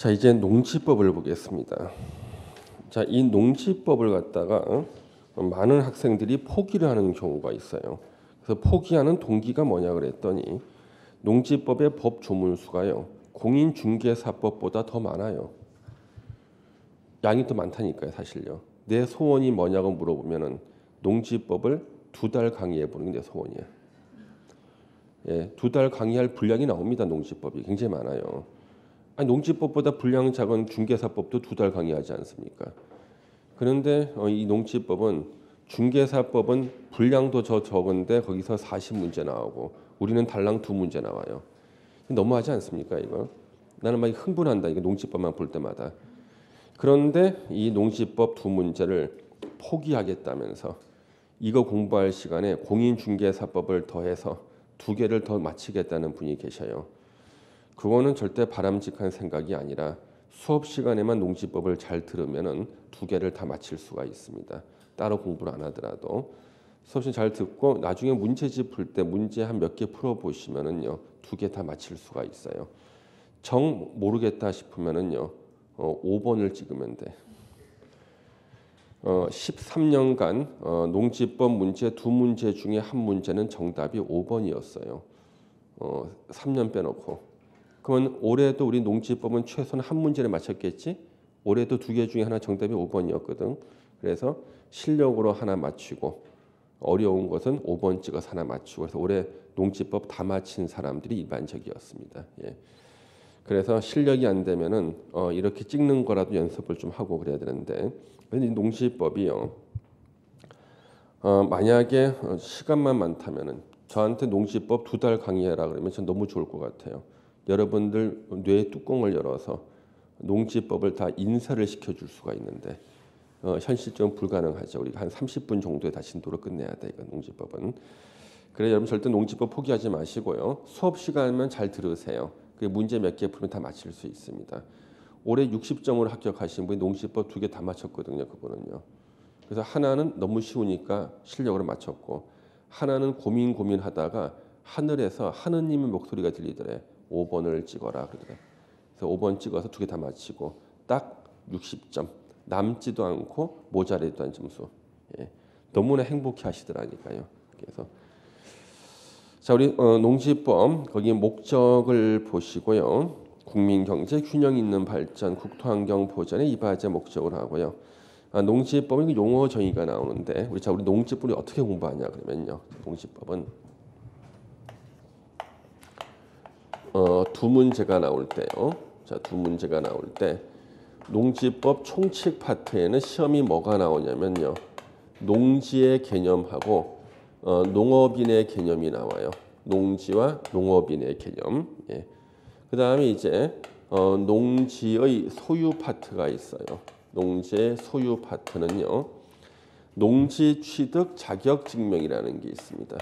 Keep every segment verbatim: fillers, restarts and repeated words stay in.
자, 이제 농지법을 보겠습니다. 자, 이 농지법을 갖다가 많은 학생들이 포기를 하는 경우가 있어요. 그래서 포기하는 동기가 뭐냐 그랬더니 농지법의 법 조문수가요, 공인중개사법보다 더 많아요. 양이 더 많다니까요, 사실요. 내 소원이 뭐냐고 물어보면은 농지법을 두 달 강의해 보는 게 내 소원이에요. 예, 두 달 강의할 분량이 나옵니다. 농지법이 굉장히 많아요. 아니, 농지법보다 분량 작은 중개사법도 두 달 강의하지 않습니까? 그런데 어, 이 농지법은 중개사법은 분량도 저 적은데 거기서 사십 문제 나오고 우리는 달랑 두 문제 나와요. 너무하지 않습니까 이거? 나는 막 흥분한다 이거 농지법만 볼 때마다. 그런데 이 농지법 두 문제를 포기하겠다면서 이거 공부할 시간에 공인중개사법을 더해서 두 개를 더 마치겠다는 분이 계셔요. 그거는 절대 바람직한 생각이 아니라 수업 시간에만 농지법을 잘 들으면은 두 개를 다 마칠 수가 있습니다. 따로 공부를 안 하더라도 수업 시간 잘 듣고 나중에 문제집 풀 때 문제 한 몇 개 풀어 보시면은요 두 개 다 마칠 수가 있어요. 정 모르겠다 싶으면은요 어, 오 번을 찍으면 돼. 어, 십삼 년간 어, 농지법 문제 두 문제 중에 한 문제는 정답이 오 번이었어요. 어, 삼 년 빼놓고. 그러면 올해도 우리 농지법은 최소한 한 문제를 맞췄겠지? 올해도 두 개 중에 하나 정답이 오 번이었거든. 그래서 실력으로 하나 맞추고 어려운 것은 오 번 찍어서 하나 맞추고 그래서 올해 농지법 다 맞힌 사람들이 일반적이었습니다. 예. 그래서 실력이 안 되면은 어, 이렇게 찍는 거라도 연습을 좀 하고 그래야 되는데 이 농지법이요. 어, 만약에 시간만 많다면은 저한테 농지법 두 달 강의해라 그러면 전 너무 좋을 것 같아요. 여러분들 뇌의 뚜껑을 열어서 농지법을 다 인쇄를 시켜줄 수가 있는데 어, 현실적으로 불가능하죠. 우리가 한 삼십 분 정도에 다 진도로 끝내야 돼 이거 농지법은. 그래 여러분 절대 농지법 포기하지 마시고요. 수업 시간이면 잘 들으세요. 그 문제 몇 개 풀면 다 맞힐 수 있습니다. 올해 육십 점으로 합격하신 분이 농지법 두 개 다 맞췄거든요. 그분은요. 그래서 하나는 너무 쉬우니까 실력으로 맞췄고 하나는 고민 고민하다가 하늘에서 하느님의 목소리가 들리더래. 오 번을 찍어라 그러더래. 그래서 오 번 찍어서 두 개 다 맞히고 딱 육십 점. 남지도 않고 모자라지도 않은 점수. 예. 너무나 행복해 하시더라니까요. 그래서 자 우리 어, 농지법 거기 목적을 보시고요. 국민경제 균형 있는 발전, 국토환경 보전에 이바지의 목적을 하고요. 아, 농지법은 용어 정의가 나오는데 우리 자 우리 농지법을 어떻게 공부하냐 그러면요. 농지법은 어, 두 문제가 나올 때요. 자, 두 문제가 나올 때 농지법 총칙 파트에는 시험이 뭐가 나오냐면요. 농지의 개념하고 어, 농업인의 개념이 나와요. 농지와 농업인의 개념. 예. 그 다음에 이제 어, 농지의 소유 파트가 있어요. 농지의 소유 파트는요. 농지 취득 자격 증명이라는 게 있습니다.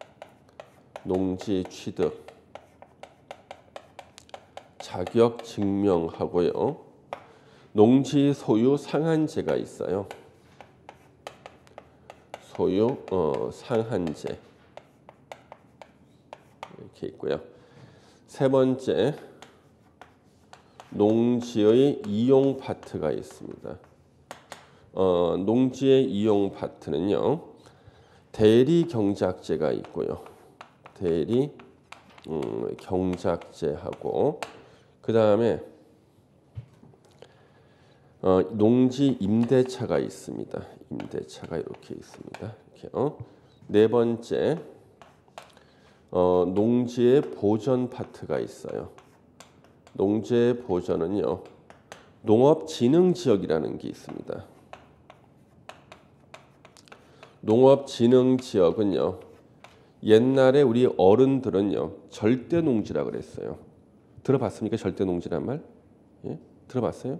농지 취득 자격 증명하고요. 농지 소유 상한제가 있어요. 소유 어, 상한제 이렇게 있고요. 세 번째 농지의 이용 파트가 있습니다. 어, 농지의 이용 파트는요. 대리 경작제가 있고요. 대리 음, 경작제하고 그 다음에 어, 농지 임대차가 있습니다. 임대차가 이렇게 있습니다. 이렇게요. 네 번째 어, 농지의 보전 파트가 있어요. 농지의 보전은요. 농업진흥지역이라는 게 있습니다. 농업진흥지역은요. 옛날에 우리 어른들은요. 절대농지라 그랬어요. 들어봤습니까? 절대농지란 말? 예? 들어봤어요?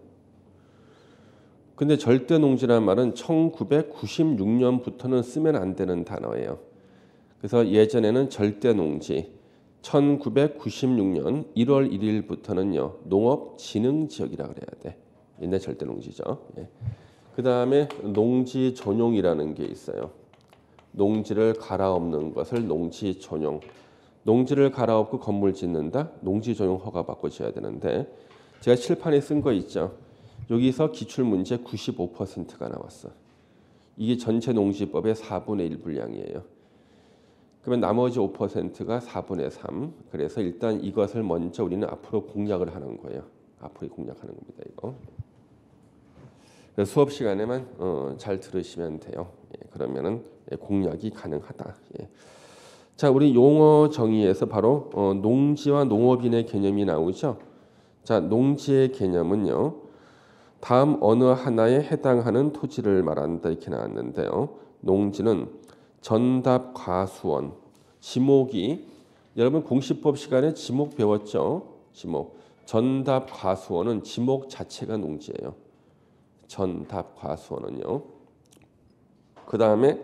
근데 절대농지란 말은 천구백구십육 년부터는 쓰면 안 되는 단어예요. 그래서 예전에는 절대농지, 천구백구십육 년 일월 일일부터는요 농업진흥지역이라 그래야 돼. 옛날 절대농지죠. 예. 그 다음에 농지 전용이라는 게 있어요. 농지를 갈아엎는 것을 농지 전용. 농지를 갈아엎고 건물 짓는다. 농지 전용 허가 받고 지어야 되는데 제가 칠판에 쓴 거 있죠. 여기서 기출문제 구십오 퍼센트가 나왔어. 이게 전체 농지법의 사분의 일 분량이에요. 그러면 나머지 오 퍼센트가 사분의 삼. 그래서 일단 이것을 먼저 우리는 앞으로 공략을 하는 거예요. 앞으로 공략하는 겁니다. 이거. 그래서 수업 시간에만 어, 잘 들으시면 돼요. 예, 그러면은 공략이 가능하다. 예. 자, 우리 용어 정의에서 바로 어, 농지와 농업인의 개념이 나오죠. 자, 농지의 개념은요. 다음 어느 하나에 해당하는 토지를 말한다 이렇게 나왔는데요. 농지는 전답 과수원. 지목이 여러분 공시법 시간에 지목 배웠죠? 지목. 전답 과수원은 지목 자체가 농지예요. 전답 과수원은요. 그 다음에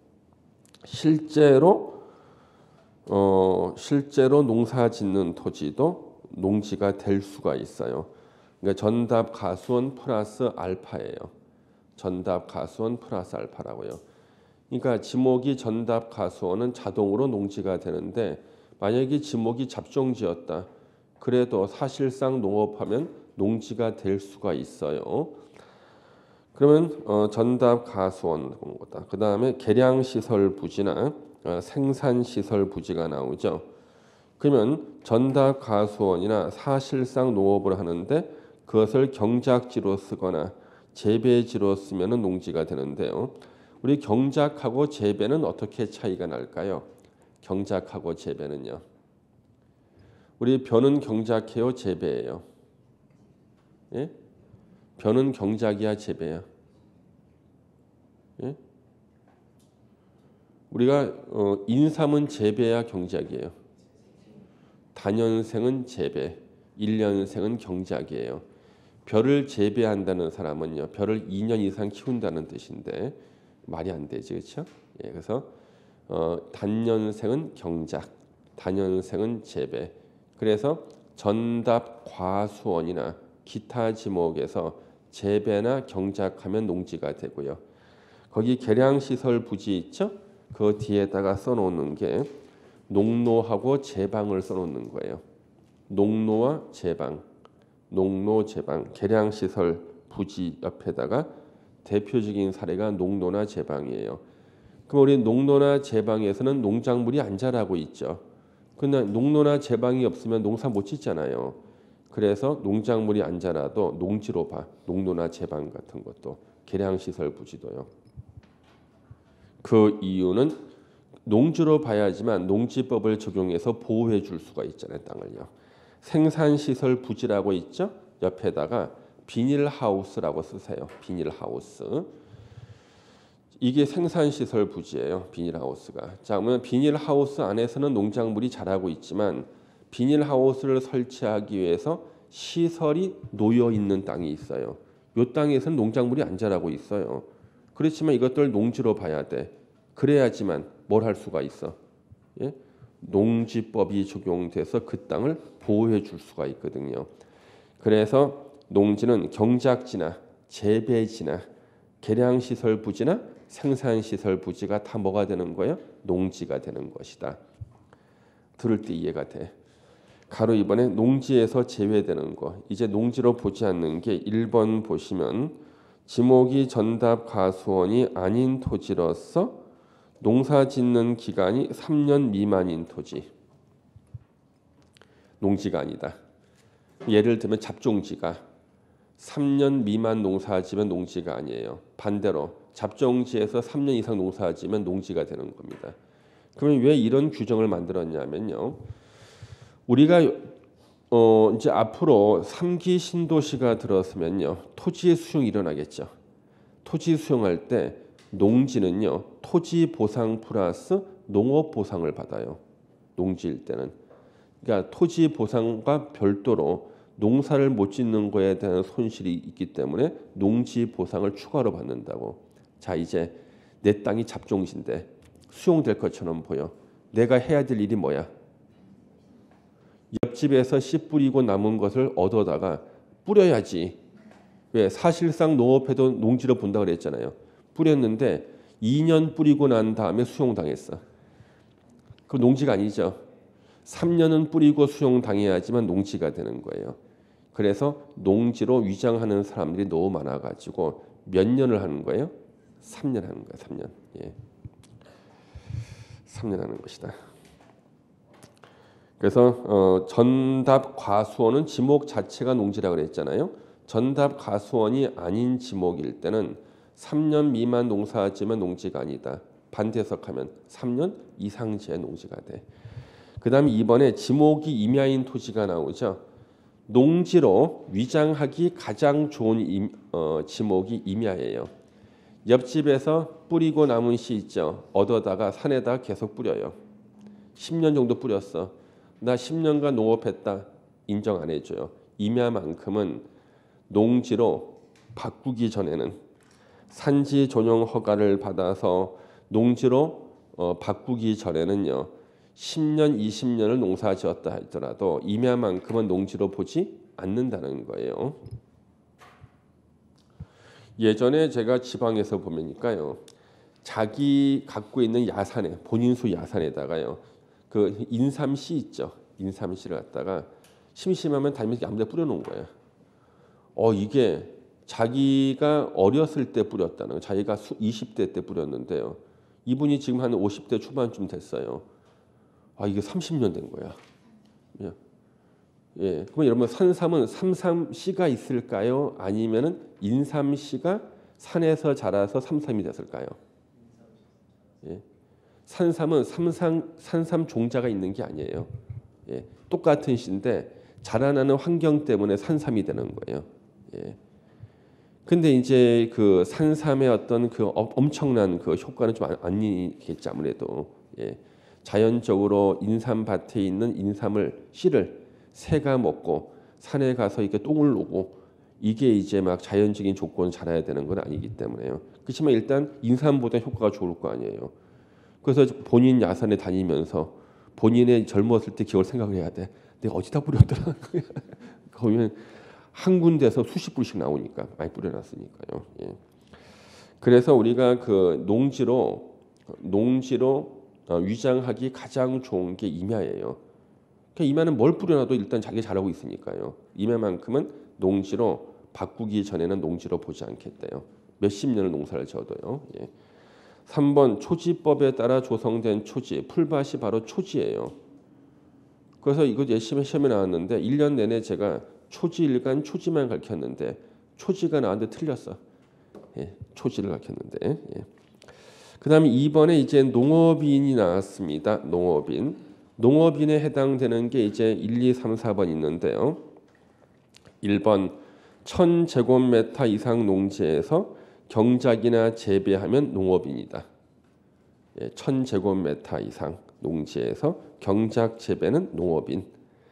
실제로 어, 실제로 농사 짓는 토지도 농지가 될 수가 있어요. 그러니까 전답 가수원 플러스 알파예요. 전답 가수원 플러스 알파라고요. 그러니까 지목이 전답 가수원은 자동으로 농지가 되는데 만약에 지목이 잡종지였다. 그래도 사실상 농업하면 농지가 될 수가 있어요. 그러면 어, 전답 가수원 보는 거다. 그 다음에 계량시설 부지나 어, 생산시설 부지가 나오죠. 그러면 전답 가수원이나 사실상 농업을 하는데 그것을 경작지로 쓰거나 재배지로 쓰면 농지가 되는데요. 우리 경작하고 재배는 어떻게 차이가 날까요? 경작하고 재배는요. 우리 벼는 경작해요, 재배예요? 예? 벼는 경작이야, 재배야? 예? 우리가 어, 인삼은 재배야, 경작이에요? 단연생은 재배, 일년생은 경작이에요. 벼를 재배한다는 사람은요, 벼를 이 년 이상 키운다는 뜻인데 말이 안 되지, 그렇죠? 예, 그래서 어, 단년생은 경작, 단연생은 재배. 그래서 전답 과수원이나 기타 지목에서 재배나 경작하면 농지가 되고요. 거기 계량시설 부지 있죠? 그 뒤에다가 써놓는 게 농로하고 제방을 써놓는 거예요. 농로와 제방, 농로, 제방, 계량시설 부지 옆에다가 대표적인 사례가 농로나 제방이에요. 그럼 우리 농로나 제방에서는 농작물이 안 자라고 있죠. 근데 농로나 제방이 없으면 농사 못 짓잖아요. 그래서 농작물이 안 자라도 농지로 봐. 농로나 제방 같은 것도 계량시설 부지도요. 그 이유는 농지로 봐야지만 농지법을 적용해서 보호해 줄 수가 있잖아요. 땅을요. 생산시설 부지라고 있죠. 옆에다가 비닐하우스라고 쓰세요. 비닐하우스. 이게 생산시설 부지예요. 비닐하우스가. 자, 그러면 비닐하우스 안에서는 농작물이 자라고 있지만 비닐하우스를 설치하기 위해서 시설이 놓여 있는 땅이 있어요. 이 땅에서는 농작물이 안 자라고 있어요. 그렇지만 이것들 농지로 봐야 돼. 그래야지만 뭘 할 수가 있어. 예? 농지법이 적용돼서 그 땅을 보호해 줄 수가 있거든요. 그래서 농지는 경작지나 재배지나 계량시설 부지나 생산시설 부지가 다 뭐가 되는 거예요? 농지가 되는 것이다. 들을 때 이해가 돼. 가로 이 번에 농지에서 제외되는 거. 이제 농지로 보지 않는 게 일 번 보시면 지목이 전답 가수원이 아닌 토지로서 농사 짓는 기간이 삼 년 미만인 토지. 농지가 아니다. 예를 들면 잡종지가 삼 년 미만 농사지면 농지가 아니에요. 반대로 잡종지에서 삼 년 이상 농사지면 농지가 되는 겁니다. 그러면 왜 이런 규정을 만들었냐면요. 우리가 어 이제 앞으로 삼 기 신도시가 들었으면요. 토지의 수용이 일어나겠죠. 토지 수용할 때 농지는요. 토지 보상 플러스 농업 보상을 받아요. 농지일 때는. 그러니까 토지 보상과 별도로 농사를 못 짓는 거에 대한 손실이 있기 때문에 농지 보상을 추가로 받는다고. 자, 이제 내 땅이 잡종지인데 수용될 것처럼 보여. 내가 해야 될 일이 뭐야? 옆집에서 씨 뿌리고 남은 것을 얻어다가 뿌려야지. 왜? 사실상 농업해도 농지로 본다 그랬잖아요. 뿌렸는데 이 년 뿌리고 난 다음에 수용당했어. 그럼 농지가 아니죠. 삼 년은 뿌리고 수용당해야지만 농지가 되는 거예요. 그래서 농지로 위장하는 사람들이 너무 많아가지고 몇 년을 하는 거예요? 삼 년 하는 거예요. 삼 년. 예. 삼 년 하는 것이다. 그래서 어, 전답 과수원은 지목 자체가 농지라고 그랬잖아요. 전답 과수원이 아닌 지목일 때는 삼 년 미만 농사지면 농지가 아니다. 반대 해석하면 삼 년 이상 지의 농지가 돼. 그 다음에 이번에 지목이 임야인 토지가 나오죠. 농지로 위장하기 가장 좋은 임, 어, 지목이 임야예요. 옆집에서 뿌리고 남은 씨 있죠. 얻어다가 산에다 계속 뿌려요. 십 년 정도 뿌렸어. 나 십 년간 농업했다. 인정 안 해줘요. 임야만큼은 농지로 바꾸기 전에는 산지 전용 허가를 받아서 농지로 어, 바꾸기 전에는요. 십 년, 이십 년을 농사 지었다 하더라도 임야만큼은 농지로 보지 않는다는 거예요. 예전에 제가 지방에서 보면니까요. 자기 갖고 있는 야산에 본인 소 야산에다가요. 그 인삼씨 있죠. 인삼씨를 갖다가 심심하면 다니면서 아무데 뿌려놓은 거예요. 어 이게 자기가 어렸을 때 뿌렸다는 거. 자기가 이십 대 때 뿌렸는데요. 이분이 지금 한 오십 대 초반쯤 됐어요. 아 이게 삼십 년 된 거야. 예. 예. 그럼 여러분 산삼은 삼삼씨가 있을까요? 아니면은 인삼씨가 산에서 자라서 삼삼이 됐을까요? 예. 산삼은 삼삼, 산삼 종자가 있는 게 아니에요. 예. 똑같은 씨인데 자라나는 환경 때문에 산삼이 되는 거예요. 예. 근데 이제 그 산삼의 어떤 그 엄청난 그 효과는 좀 아니겠지 아무래도. 예. 자연적으로 인삼밭에 있는 인삼을 씨를 새가 먹고 산에 가서 이렇게 똥을 누고 이게 이제 막 자연적인 조건 자라야 되는 건 아니기 때문에요. 그렇지만 일단 인삼보다 효과가 좋을 거 아니에요. 그래서 본인 야산에 다니면서 본인의 젊었을 때 기억을 생각을 해야 돼. 내가 어디다 뿌렸더라. 거기는 한 군데서 수십 불씩 나오니까 많이 뿌려놨으니까요. 예. 그래서 우리가 그 농지로 농지로 위장하기 가장 좋은 게 임야예요. 그러니까 임야는 뭘 뿌려놔도 일단 자기 잘하고 있으니까요. 임야만큼은 농지로 바꾸기 전에는 농지로 보지 않겠대요. 몇십 년을 농사를 지어도요. 예. 삼 번 초지법에 따라 조성된 초지. 풀밭이 바로 초지예요. 그래서 이거 열심히 시험에 나왔는데 일 년 내내 제가 초지일간 초지만 가르쳤는데 초지가 나왔는데 틀렸어. 예. 초지를 가르쳤는데. 예. 그 다음에 이번에 이제 농업인이 나왔습니다. 농업인. 농업인에 해당되는 게 이제 일, 이, 삼, 사 번 있는데요. 일 번 천 제곱미터 이상 농지에서 경작이나 재배하면 농업인이다. 예, 천 제곱미터 이상 농지에서 경작 재배는 농업인.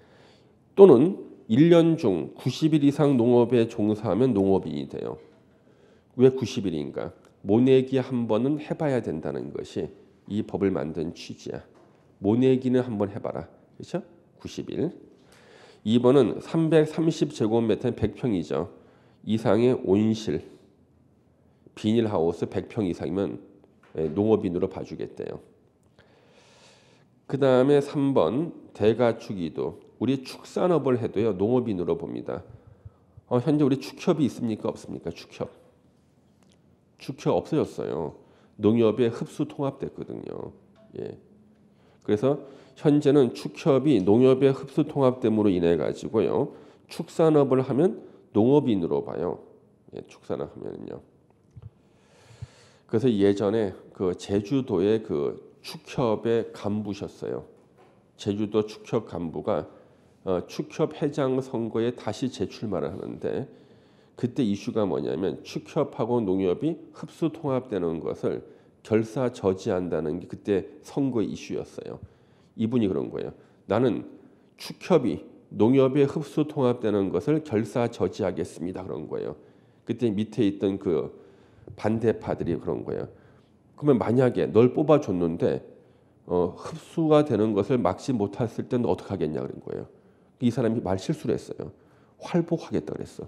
또는 일 년 중 구십 일 이상 농업에 종사하면 농업인이 돼요. 왜 구십 일인가? 모내기 한 번은 해봐야 된다는 것이 이 법을 만든 취지야. 모내기는 한번 해봐라. 그렇죠? 구십 일. 이 번은 삼백삼십 제곱미터 백 평이죠. 이상의 온실, 비닐하우스 백 평 이상이면 농업인으로 봐주겠대요. 그 다음에 삼 번 대가축이도. 우리 축산업을 해도요. 농업인으로 봅니다. 어, 현재 우리 축협이 있습니까? 없습니까? 축협. 축협 없어졌어요. 농협에 흡수 통합됐거든요. 예. 그래서 현재는 축협이 농협의 흡수 통합됨으로 인해 가지고요. 축산업을 하면 농업인으로 봐요. 예, 축산업 하면요. 그래서 예전에 그 제주도의 그 축협의 간부셨어요. 제주도 축협 간부가 어, 축협 회장 선거에 다시 재출마를 하는데 그때 이슈가 뭐냐면 축협하고 농협이 흡수 통합되는 것을 결사 저지한다는 게 그때 선거 이슈였어요. 이분이 그런 거예요. 나는 축협이 농협에 흡수 통합되는 것을 결사 저지하겠습니다. 그런 거예요. 그때 밑에 있던 그 반대파들이 그런 거예요. 그러면 만약에 널 뽑아줬는데 어, 흡수가 되는 것을 막지 못했을 때는 어떻게 하겠냐 그런 거예요. 이 사람이 말 실수를 했어요. 활복하겠다 그랬어.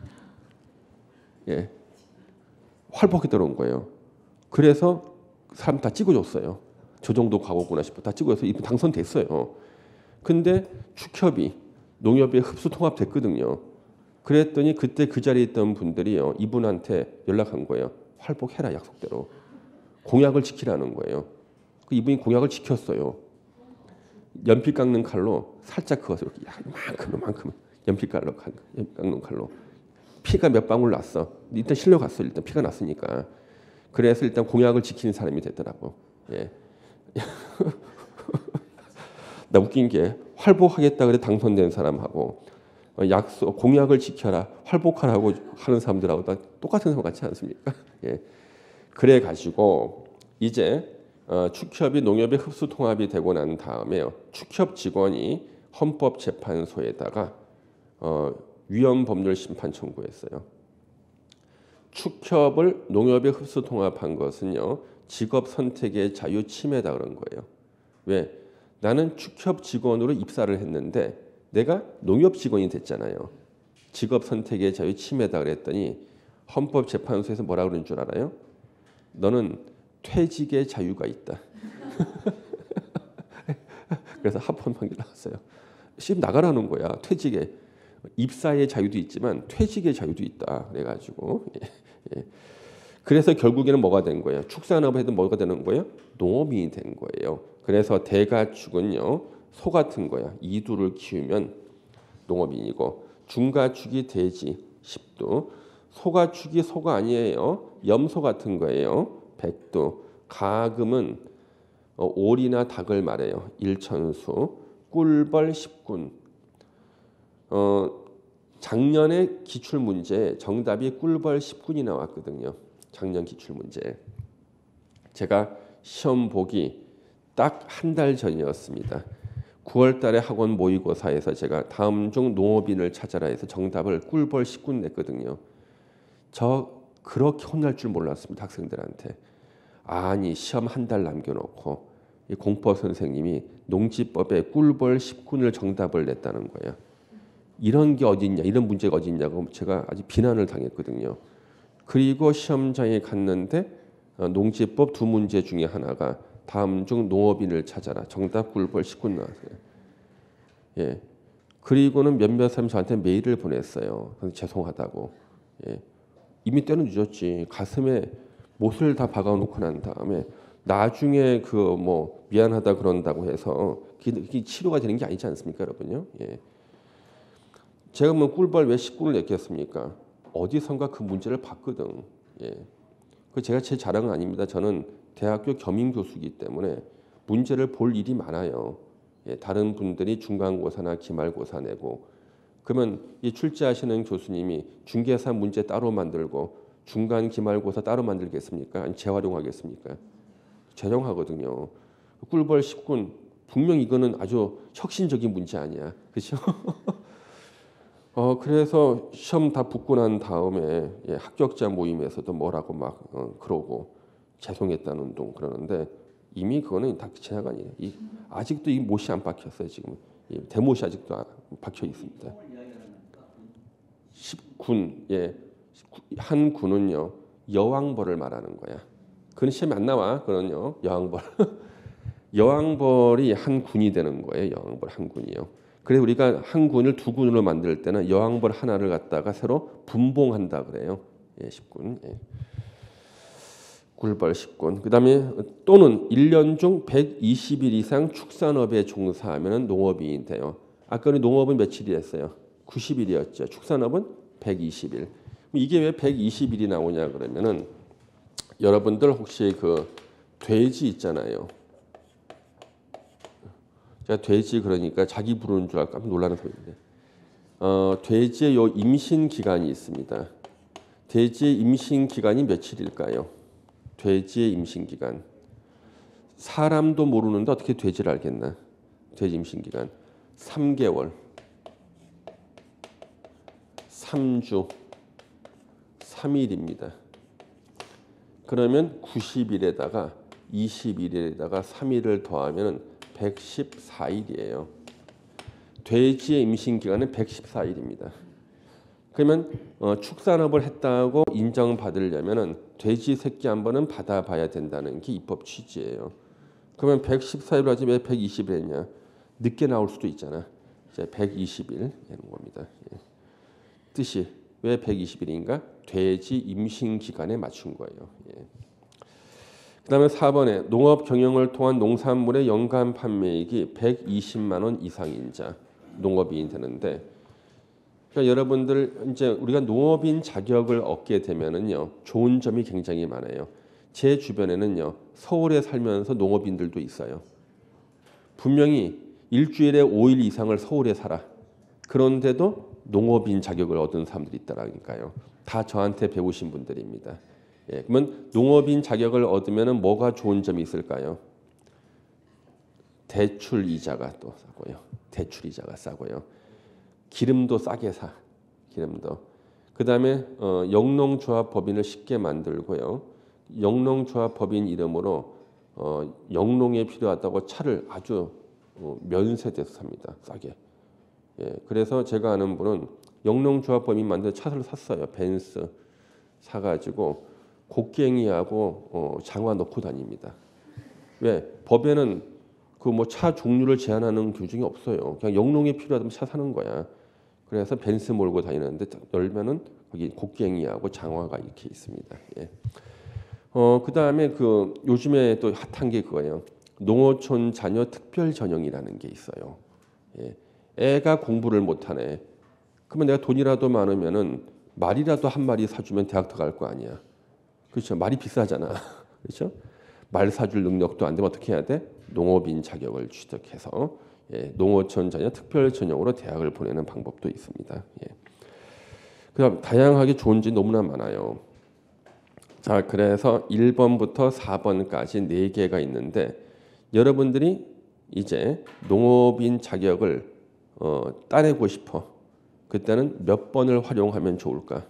예, 활복하겠다 그런 거예요. 그래서 사람 다 찍어줬어요. 저 정도 과거구나 싶어 다 찍어서 이분 당선됐어요. 근데 축협이 농협에 흡수 통합됐거든요. 그랬더니 그때 그 자리에 있던 분들이요, 이분한테 연락한 거예요. 활복해라, 약속대로. 공약을 지키라는 거예요. 그 이분이 공약을 지켰어요. 연필 깎는 칼로 살짝 그어서 이렇게 이만큼 이만큼 연필 칼로 깎는 칼로 피가 몇 방울 났어. 일단 실려갔어. 일단 피가 났으니까. 그래서 일단 공약을 지키는 사람이 됐더라고. 예. 나 웃긴 게 활복하겠다 그래 당선된 사람하고 약속 공약을 지켜라 활복하라고 하는 사람들하고 다 똑같은 사람 같지 않습니까? 예. 그래 가지고 이제 어, 축협이 농협의 흡수 통합이 되고 난 다음에요. 축협 직원이 헌법재판소에다가 어, 위헌 법률 심판 청구했어요. 축협을 농협에 흡수 통합한 것은요. 직업 선택의 자유 침해다 그런 거예요. 왜? 나는 축협 직원으로 입사를 했는데 내가 농협 직원이 됐잖아요. 직업 선택의 자유 침해다 그랬더니 헌법재판소에서 뭐라 그러는 줄 알아요? 너는 퇴직의 자유가 있다. 그래서 합헌 판결 나왔어요. 씩 나가라는 거야. 퇴직에 입사의 자유도 있지만 퇴직의 자유도 있다. 그래가지고 예, 예. 그래서 결국에는 뭐가 된 거예요? 축산업을 해도 뭐가 되는 거예요? 농업인이 된 거예요. 그래서 대가축은요 소 같은 거야. 이두를 키우면 농업인이고 중가축이 돼지, 십두. 소가축이 소가 아니에요. 염소 같은 거예요. 백두. 가금은 어, 오리나 닭을 말해요. 일천수. 꿀벌 십군. 어, 작년에 기출 문제 정답이 꿀벌 십군이 나왔거든요. 작년 기출 문제. 제가 시험 보기 딱 한 달 전이었습니다. 구월 달에 학원 모의고사에서 제가 다음 중 농업인을 찾아라 해서 정답을 꿀벌 십군 냈거든요. 저 그렇게 혼날 줄 몰랐습니다. 학생들한테. 아니 시험 한 달 남겨놓고 이 공법 선생님이 농지법에 꿀벌 십군을 정답을 냈다는 거예요. 이런 게 어디 있냐, 이런 문제가 어디 있냐고 제가 아주 비난을 당했거든요. 그리고 시험장에 갔는데 농지법 두 문제 중에 하나가 다음 중 농업인을 찾아라. 정답 꿀벌 십군 나왔어요. 예. 그리고는 몇몇 사람이 저한테 메일을 보냈어요. 죄송하다고. 예. 이미 때는 늦었지. 가슴에 못을 다 박아놓고 난 다음에 나중에 그 뭐 미안하다 그런다고 해서 그게 치료가 되는 게 아니지 않습니까, 여러분요? 예. 제가 뭐 꿀벌 왜 십군을 냈겠습니까? 어디선가 그 문제를 봤거든. 예. 그 제가 제 자랑은 아닙니다. 저는 대학교 겸임 교수이기 때문에 문제를 볼 일이 많아요. 예. 다른 분들이 중간고사나 기말고사 내고 그러면 이 출제하시는 교수님이 중개사 문제 따로 만들고 중간 기말고사 따로 만들겠습니까? 아니 재활용하겠습니까? 재정하거든요. 꿀벌 십군 분명 이거는 아주 혁신적인 문제 아니야, 그렇죠? 어 그래서 시험 다 붙고 난 다음에 예, 합격자 모임에서도 뭐라고 막 어, 그러고 죄송했다는 둥 그러는데 이미 그거는 다 지나간 일이에요. 이, 아직도 이 못이 안 박혔어요. 지금 이 대못이 아직도 박혀 있습니다. 십군 예, 한 군은요 여왕벌을 말하는 거야. 그건 시험에 안 나와. 그건요 여왕벌. 여왕벌이 한 군이 되는 거예요. 여왕벌 한 군이요. 그래서 우리가 한 군을 두 군으로 만들 때는 여왕벌 하나를 갖다가 새로 분봉한다 그래요. 예, 십군. 예. 꿀벌 십군. 그다음에 또는 일 년 중 백이십 일 이상 축산업에 종사하면 농업인이 돼요. 아까 우리 농업은 며칠이었어요? 구십 일이었죠. 축산업은 백이십 일. 이게 왜 백이십 일이 나오냐 그러면은 여러분들 혹시 그 돼지 있잖아요. 제가 돼지 그러니까 자기 부르는 줄 알고 깜짝 놀라는 소리인데 어, 돼지의 요 임신 기간이 있습니다. 돼지의 임신 기간이 며칠일까요? 돼지의 임신 기간. 사람도 모르는데 어떻게 돼지를 알겠나? 돼지 임신 기간 삼 개월, 삼 주, 삼 일입니다. 그러면 구십 일에다가 이십 일에다가 삼 일을 더하면 백십사 일이에요. 돼지의 임신 기간은 백십사 일입니다. 그러면 어, 축산업을 했다고 인정받으려면 돼지 새끼 한 번은 받아봐야 된다는 게 입법 취지예요. 그러면 백십사 일로 하지 왜 백이십 일 했냐? 늦게 나올 수도 있잖아. 이제 백이십 일 되는 겁니다. 예. 뜻이 왜 백이십 일인가? 돼지 임신 기간에 맞춘 거예요. 예. 그다음에 사 번에 농업 경영을 통한 농산물의 연간 판매액이 백이십만 원 이상인 자 농업인이 되는데, 그러니까 여러분들 이제 우리가 농업인 자격을 얻게 되면은요 좋은 점이 굉장히 많아요. 제 주변에는요 서울에 살면서 농업인들도 있어요. 분명히 일주일에 오 일 이상을 서울에 살아. 그런데도 농업인 자격을 얻은 사람들이 있다라니까요. 다 저한테 배우신 분들입니다. 예, 그러면 농업인 자격을 얻으면 뭐가 좋은 점이 있을까요? 대출 이자가 또 싸고요. 대출 이자가 싸고요. 기름도 싸게 사. 기름도. 그다음에 어, 영농조합 법인을 쉽게 만들고요. 영농조합 법인 이름으로 어, 영농에 필요하다고 차를 아주 어, 면세돼서 삽니다. 싸게. 예, 그래서 제가 아는 분은 영농조합 법인 만든 차를 샀어요. 벤츠 사가지고 곡괭이하고 어, 장화 넣고 다닙니다. 왜? 법에는 그 뭐 차 종류를 제한하는 규정이 없어요. 그냥 영농에 필요하다면 차 사는 거야. 그래서 벤츠 몰고 다니는데 열면은 거기 곡괭이하고 장화가 이렇게 있습니다. 예. 어, 그다음에 그 요즘에 또 핫한 게 그거예요. 농어촌 자녀 특별 전형이라는 게 있어요. 예. 애가 공부를 못하네. 그러면 내가 돈이라도 많으면은 말이라도 한 마리 사주면 대학 들어갈 거 아니야. 그렇죠. 말이 비싸잖아. 그렇죠. 말 사줄 능력도 안 되면 어떻게 해야 돼? 농업인 자격을 취득해서 예, 농어촌 자녀 특별 전형으로 대학을 보내는 방법도 있습니다. 예. 그다음 다양하게 좋은 점 너무나 많아요. 자, 그래서 일 번부터 사 번까지 네 개가 있는데 여러분들이 이제 농업인 자격을 어, 따내고 싶어. 그때는 몇 번을 활용하면 좋을까?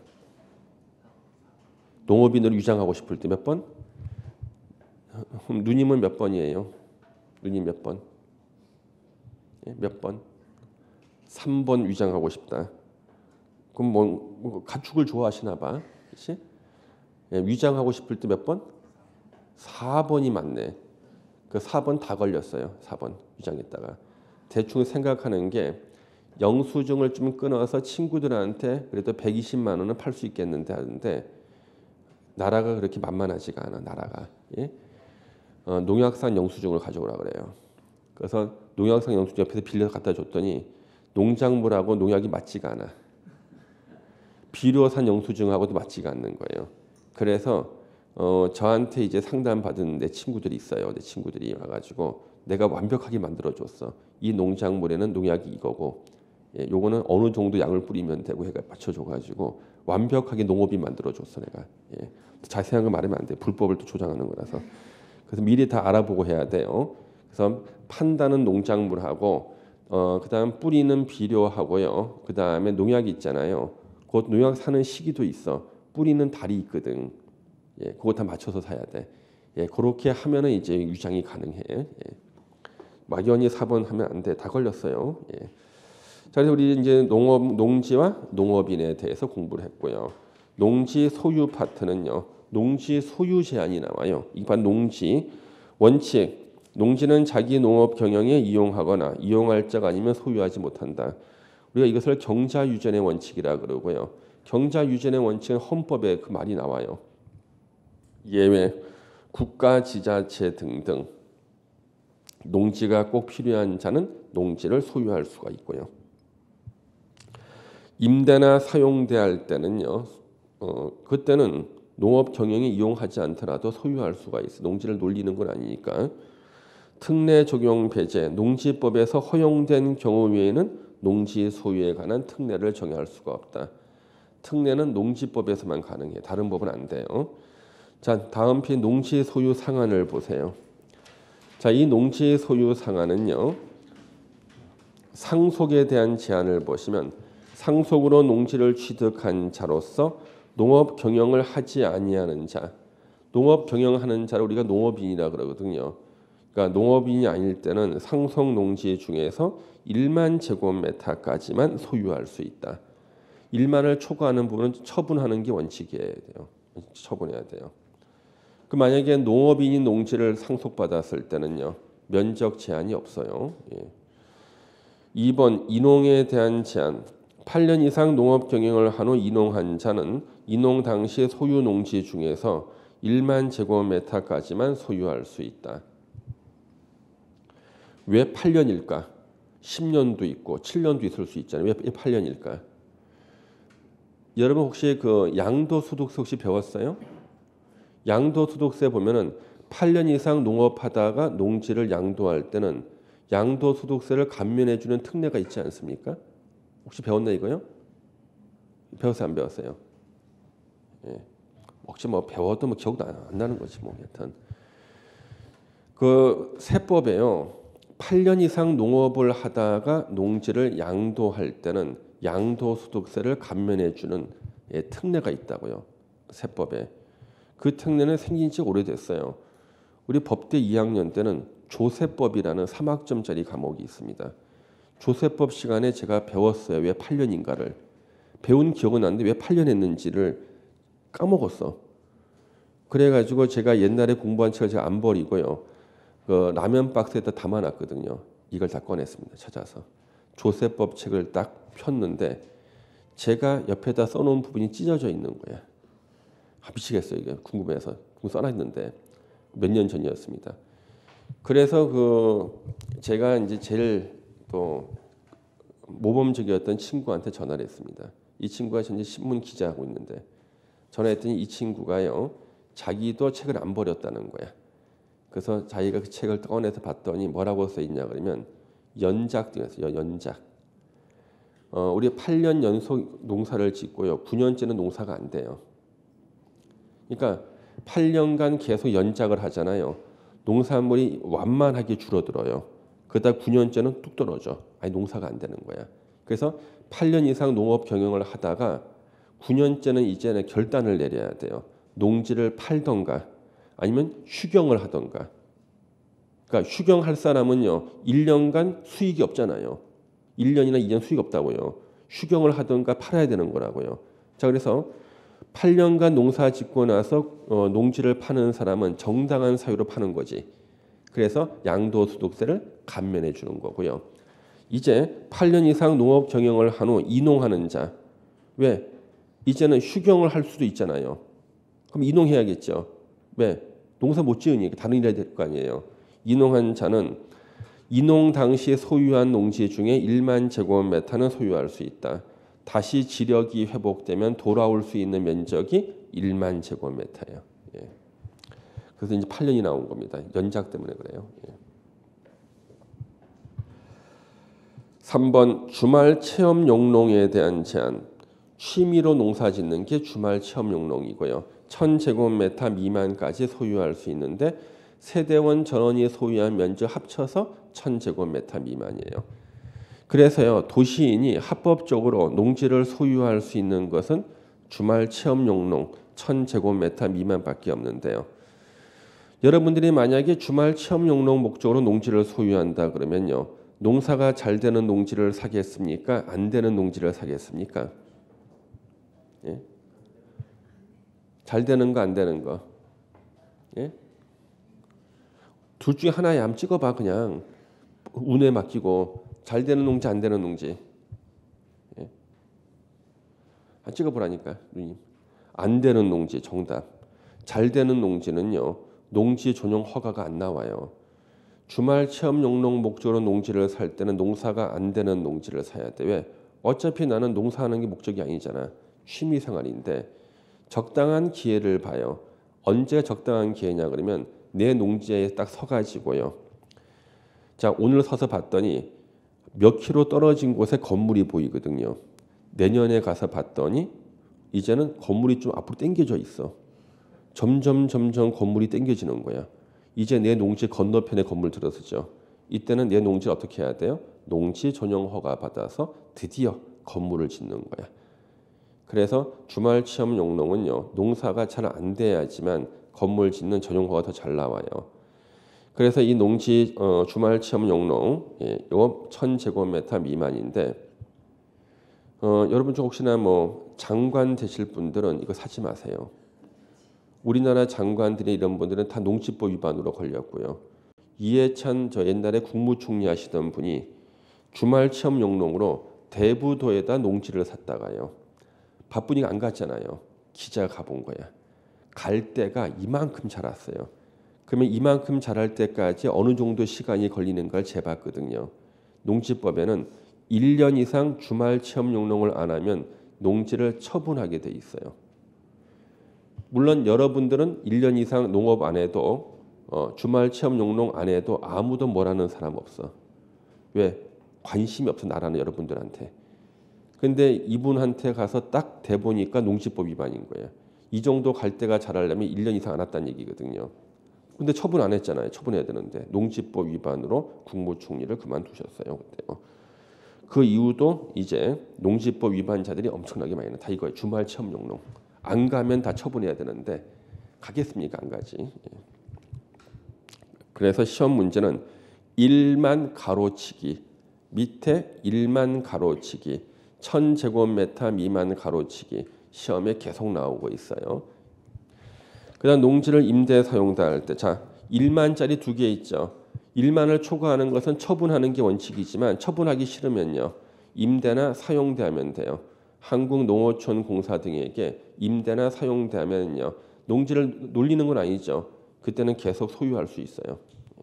농업인으로 위장하고 싶을 때 몇 번? 누님은 몇 번이에요? 누님 몇 번? 예, 몇 번? 삼 번 위장하고 싶다. 그럼 뭐, 뭐 가축을 좋아하시나 봐. 그렇지? 예, 위장하고 싶을 때 몇 번? 사 번이 맞네. 그 사 번 다 걸렸어요. 사 번 위장했다가. 대충 생각하는 게 영수증을 좀 끊어서 친구들한테 그래도 백이십만 원은 팔 수 있겠는데 하는데 나라가 그렇게 만만하지가 않아. 나라가. 예? 어, 농약산 영수증을 가져오라 그래요. 그래서 농약산 영수증 옆에서 빌려서 갖다 줬더니 농작물하고 농약이 맞지가 않아. 비료산 영수증하고도 맞지가 않는 거예요. 그래서 어, 저한테 이제 상담 받은 내 친구들이 있어요. 내 친구들이 와가지고 내가 완벽하게 만들어줬어. 이 농작물에는 농약이 이거고, 예, 요거는 어느 정도 양을 뿌리면 되고 해가 맞춰줘가지고 완벽하게 농업이 만들어줬어 내가. 예. 자세한 거 말하면 안 돼. 불법을 또 조장하는 거라서. 그래서 미리 다 알아보고 해야 돼요. 그래서 판다는 농작물하고 어, 그다음 뿌리는 비료하고요. 그다음에 농약이 있잖아요. 그 농약 사는 시기도 있어. 뿌리는 달이 있거든. 예, 그거 다 맞춰서 사야 돼. 예, 그렇게 하면은 이제 위장이 가능해. 예. 막연히 사 번 하면 안 돼. 다 걸렸어요. 예. 자, 그래서 우리 이제 농업, 농지와 농업인에 대해서 공부를 했고요. 농지 소유 파트는요. 농지 소유 제한이 나와요. 이반 농지 원칙. 농지는 자기 농업 경영에 이용하거나 이용할 자가 아니면 소유하지 못한다. 우리가 이것을 경자유전의 원칙이라 그러고요. 경자유전의 원칙은 헌법에 그 말이 나와요. 예외, 국가, 지자체 등등 농지가 꼭 필요한 자는 농지를 소유할 수가 있고요. 임대나 사용대할 때는요. 어, 그때는 농업 경영에 이용하지 않더라도 소유할 수가 있어. 농지를 놀리는 건 아니니까. 특례 적용 배제, 농지법에서 허용된 경우 외에는 농지 소유에 관한 특례를 정할 수가 없다. 특례는 농지법에서만 가능해. 다른 법은 안 돼요. 자, 다음 편 농지 소유 상한을 보세요. 자, 이 농지 소유 상한은요. 상속에 대한 제한을 보시면 상속으로 농지를 취득한 자로서 농업 경영을 하지 아니하는 자, 농업 경영하는 자를 우리가 농업인이라 그러거든요. 그러니까 농업인이 아닐 때는 상속 농지 중에서 일만 제곱미터까지만 소유할 수 있다. 일만을 초과하는 부분은 처분하는 게 원칙이어야 돼요. 처분해야 돼요. 그 만약에 농업인이 농지를 상속받았을 때는요. 면적 제한이 없어요. 예. 이 번 인농에 대한 제한. 팔 년 이상 농업 경영을 한 후 이농한 자는 이농 당시 소유 농지 중에서 일만 제곱미터까지만 소유할 수 있다. 왜 팔 년일까? 십 년도 있고 칠 년도 있을 수 있잖아요. 왜 팔 년일까? 여러분 혹시 그 양도소득세 혹시 배웠어요? 양도소득세 보면은 팔 년 이상 농업하다가 농지를 양도할 때는 양도소득세를 감면해주는 특례가 있지 않습니까? 혹시 배웠나 이거요? 배웠어요? 안 배웠어요? 예. 혹시 뭐 배워도 뭐 기억도 안, 안 나는 거지 뭐 여튼 그 세법에요. 팔 년 이상 농업을 하다가 농지를 양도할 때는 양도소득세를 감면해주는 예, 특례가 있다고요. 세법에. 그 특례는 생긴 지 오래됐어요. 우리 법대 이 학년 때는 조세법이라는 삼 학점짜리 과목이 있습니다. 조세법 시간에 제가 배웠어요. 왜 팔 년인가를. 배운 기억은 나는데 왜 팔 년 했는지를 까먹었어. 그래가지고 제가 옛날에 공부한 책을 제가 안 버리고요. 그 라면 박스에다 담아놨거든요. 이걸 다 꺼냈습니다. 찾아서. 조세법 책을 딱 폈는데 제가 옆에다 써놓은 부분이 찢어져 있는 거야. 아, 미치겠어요. 이게 궁금해서 써놨는데 몇 년 전이었습니다. 그래서 그 제가 이제 제일 또 모범적이었던 친구한테 전화를 했습니다. 이 친구가 현재 신문 기자하고 있는데 전화했더니 이 친구가요. 자기도 책을 안 버렸다는 거야. 그래서 자기가 그 책을 꺼내서 봤더니 뭐라고 써 있냐 그러면 연작 등에서 연작. 어, 우리 팔 년 연속 농사를 짓고요. 구 년째는 농사가 안 돼요. 그러니까 팔 년간 계속 연작을 하잖아요. 농산물이 완만하게 줄어들어요. 그러다 구 년째는 뚝 떨어져. 아니 농사가 안 되는 거야. 그래서 팔 년 이상 농업 경영을 하다가 구 년째는 이제는 결단을 내려야 돼요. 농지를 팔던가 아니면 휴경을 하던가. 그러니까 휴경할 사람은요. 일 년간 수익이 없잖아요. 일 년이나 이 년 수익 없다고요. 휴경을 하던가 팔아야 되는 거라고요. 자, 그래서 팔 년간 농사 짓고 나서 어, 농지를 파는 사람은 정당한 사유로 파는 거지. 그래서 양도소득세를 감면해 주는 거고요. 이제 팔 년 이상 농업 경영을 한 후 이농하는 자. 왜? 이제는 휴경을 할 수도 있잖아요. 그럼 이농해야겠죠. 왜? 농사 못 지으니까 다른 일 해야 될 거 아니에요. 이농한 자는 이농 당시에 소유한 농지 중에 일만 제곱미터는 소유할 수 있다. 다시 지력이 회복되면 돌아올 수 있는 면적이 일만 제곱미터예요. 예. 그래서 이제 팔 년이 나온 겁니다. 연작 때문에 그래요. 예. 삼 번 주말 체험 용농에 대한 제한. 취미로 농사 짓는 게 주말 체험 용농이고요. 천 제곱미터 미만까지 소유할 수 있는데 세대원 전원이 소유한 면적 합쳐서 천 제곱미터 미만이에요. 그래서요 도시인이 합법적으로 농지를 소유할 수 있는 것은 주말 체험 용농 천 제곱미터 미만밖에 없는데요. 여러분들이 만약에 주말 체험 용농 목적으로 농지를 소유한다 그러면요 농사가 잘 되는 농지를 사겠습니까? 안 되는 농지를 사겠습니까? 예? 잘 되는 거 안 되는 거. 예? 둘 중에 하나에 한번 찍어봐 그냥 운에 맡기고 잘 되는 농지 안 되는 농지. 예? 아, 찍어보라니까 누님. 안 되는 농지 정답. 잘 되는 농지는요 농지 전용 허가가 안 나와요. 주말 체험 용농 목적으로 농지를 살 때는 농사가 안 되는 농지를 사야 돼. 왜? 어차피 나는 농사하는 게 목적이 아니잖아. 취미생활인데 적당한 기회를 봐요. 언제 적당한 기회냐 그러면 내 농지에 딱 서가지고요. 자 오늘 서서 봤더니 몇 킬로 떨어진 곳에 건물이 보이거든요. 내년에 가서 봤더니 이제는 건물이 좀 앞으로 당겨져 있어. 점점 점점 건물이 당겨지는 거야. 이제 내 농지 건너편에 건물 들어서죠. 이때는 내 농지를 어떻게 해야 돼요? 농지 전용 허가 받아서 드디어 건물을 짓는 거야. 그래서 주말 체험 용농은요. 농사가 잘 안 돼야지만 건물 짓는 전용 허가 더 잘 나와요. 그래서 이 농지 어, 주말 체험 용농 예, 이거 천 제곱미터 미만인데 어, 여러분 중 혹시나 뭐 장관 되실 분들은 이거 사지 마세요. 우리나라 장관들이 이런 분들은 다 농지법 위반으로 걸렸고요. 이해찬 저 옛날에 국무총리 하시던 분이 주말 체험 용농으로 대부도에다 농지를 샀다가요. 바쁘니까 안 갔잖아요. 기자가 가본 거야. 갈 때가 이만큼 자랐어요. 그러면 이만큼 자랄 때까지 어느 정도 시간이 걸리는 걸 재봤거든요. 농지법에는 일 년 이상 주말 체험 용농을 안 하면 농지를 처분하게 돼 있어요. 물론 여러분들은 일 년 이상 농업 안 해도 어, 주말 체험 용농 안 해도 아무도 뭐라는 사람 없어. 왜? 관심이 없어 나라는 여러분들한테. 근데 이분한테 가서 딱 대보니까 농지법 위반인 거예요. 이 정도 갈 때가 자라려면 일 년 이상 안 왔다는 얘기거든요. 근데 처분 안 했잖아요. 처분해야 되는데 농지법 위반으로 국무총리를 그만두셨어요. 그때요. 그 이후도 이제 농지법 위반자들이 엄청나게 많이 나. 다 이거예요. 주말 체험 용농. 안 가면 다 처분해야 되는데 가겠습니까? 안 가지. 그래서 시험 문제는 일만 가로치기 밑에 일만 가로치기 천 제곱미터 미만 가로치기 시험에 계속 나오고 있어요. 그다음 농지를 임대 사용할 때 자 일만짜리 두 개 있죠. 일만을 초과하는 것은 처분하는 게 원칙이지만 처분하기 싫으면요. 임대나 사용대하면 돼요. 한국농어촌공사 등에게 임대나 사용대하면요. 농지를 놀리는 건 아니죠. 그때는 계속 소유할 수 있어요.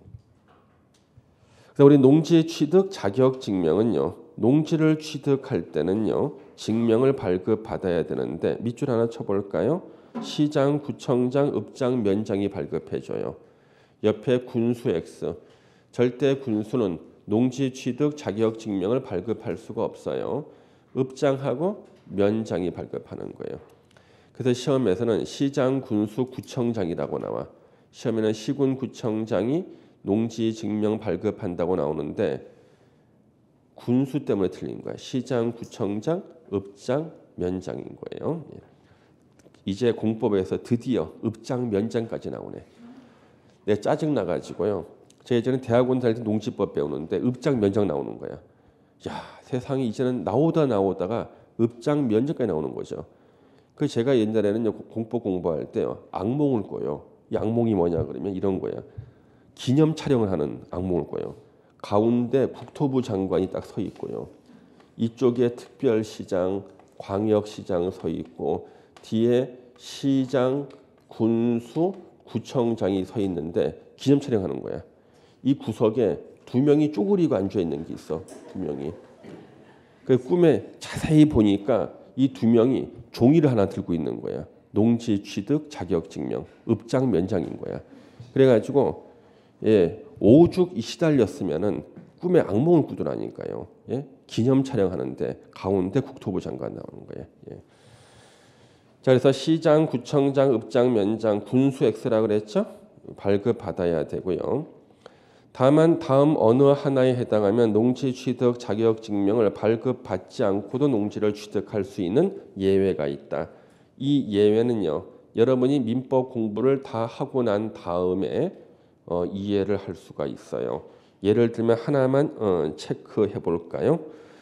그래서 우리 농지 취득 자격 증명은요. 농지를 취득할 때는요. 증명을 발급받아야 되는데 밑줄 하나 쳐볼까요? 시장, 구청장, 읍장, 면장이 발급해줘요. 옆에 군수 X. 절대 군수는 농지 취득 자격 증명을 발급할 수가 없어요. 읍장하고 면장이 발급하는 거예요. 그래서 시험에서는 시장, 군수, 구청장이라고 나와. 시험에는 시군, 구청장이 농지 증명 발급한다고 나오는데 군수 때문에 틀린 거야. 시장, 구청장, 읍장, 면장인 거예요. 이제 공법에서 드디어 읍장, 면장까지 나오네. 내가 짜증 나가지고요. 제가 예전에 대학원 다닐 때 농지법 배우는데 읍장, 면장 나오는 거야. 야, 세상에 이제는 나오다 나오다가 읍장, 면장까지 나오는 거죠. 그 제가 옛날에는 공법 공부할 때요. 악몽을 꿔요. 이 악몽이 뭐냐 그러면 이런 거야. 기념 촬영을 하는 악몽을 꿔요. 가운데 국토부 장관이 딱 서 있고요. 이쪽에 특별시장, 광역시장 서 있고 뒤에 시장, 군수, 구청장이 서 있는데 기념 촬영하는 거야. 이 구석에 두 명이 쪼그리고 앉아 있는 게 있어. 두 명이. 그 꿈에 자세히 보니까 이 두 명이 종이를 하나 들고 있는 거야. 농지 취득 자격 증명, 읍장 면장인 거야. 그래가지고 예, 오죽 시달렸으면은 꿈에 악몽을 꾸더라니까요. 예? 기념 촬영하는데 가운데 국토부 장관 나오는 거예요. 예. 자, 그래서 시장, 구청장, 읍장, 면장, 군수 X라 그랬죠? 발급 받아야 되고요. 다만 다음 어느 하나에 해당하면 농지 취득 자격 증명을 발급받지 않고도 농지를 취득할 수 있는 예외가 있다. 이 예외는요. 여러분이 민법 공부를 다 하고 난 다음에 어, 이해를 할 수가 있어요. 예를 들면 하나만 어, 체크해 볼까요?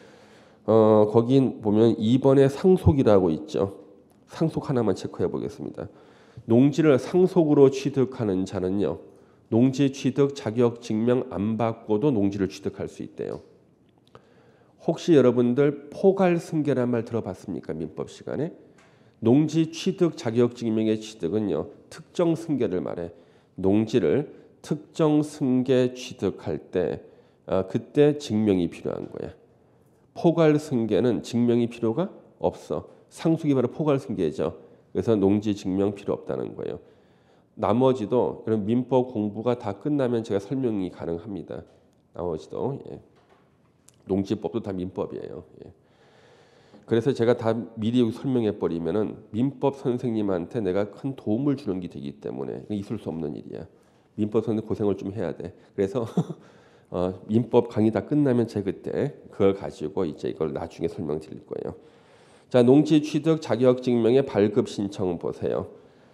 어, 거기 보면 이 번에 상속이라고 있죠. 상속 하나만 체크해 보겠습니다. 농지를 상속으로 취득하는 자는요. 농지 취득 자격 증명 안 받고도 농지를 취득할 수 있대요. 혹시 여러분들 포괄 승계란 말 들어봤습니까? 민법 시간에. 농지 취득 자격 증명의 취득은요. 특정 승계를 말해. 농지를 특정 승계 취득할 때 아, 그때 증명이 필요한 거야. 포괄 승계는 증명이 필요가 없어. 상속이 바로 포괄 승계죠. 그래서 농지 증명 필요 없다는 거예요. 나머지도 이런 민법 공부가 다 끝나면 제가 설명이 가능합니다. 나머지도 예. 농지법도 다 민법이에요. 예. 그래서 제가 다 미리 설명해 버리면은 민법 선생님한테 내가 큰 도움을 주는 게 되기 때문에 있을 수 없는 일이야. 민법 선생님 고생을 좀 해야 돼. 그래서 어, 민법 강의 다 끝나면 제가 그때 그걸 가지고 이제 이걸 나중에 설명드릴 거예요. 자, 농지 취득 자격 증명의 발급 신청 보세요.